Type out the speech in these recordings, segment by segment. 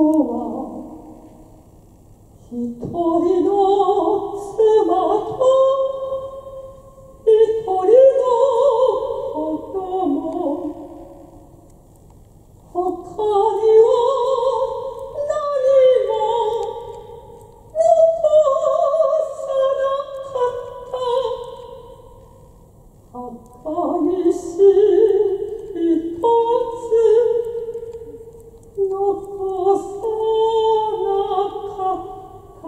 一人の妻と一人の子供、他には何も残さなかった。墓石一つ残さなかった。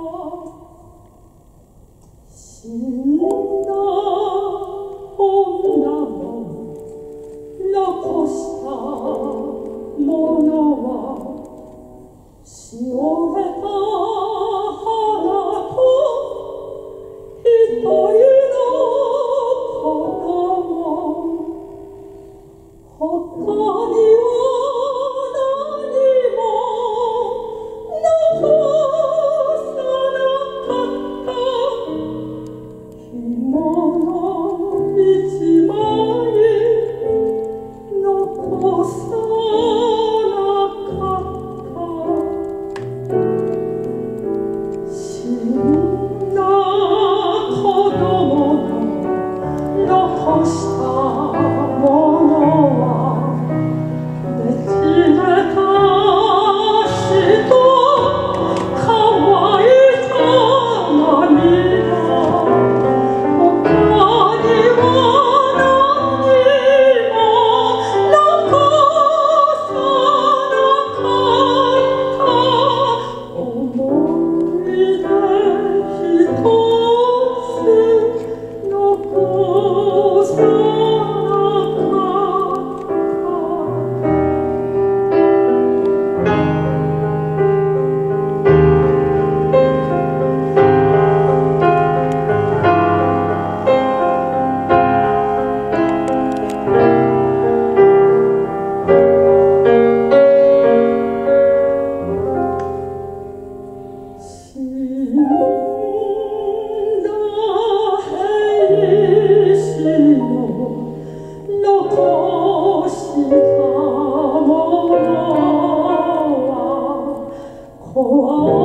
死んだ女も残したものはしおれた花と一人の子供、他には何も残さなかった。着物一枚残さなかった。死んだ子供の残したものはできれた死と乾いた涙。他には何も残さなかった。思い出一つ残さなかった死んだ兵士の残したものは怖い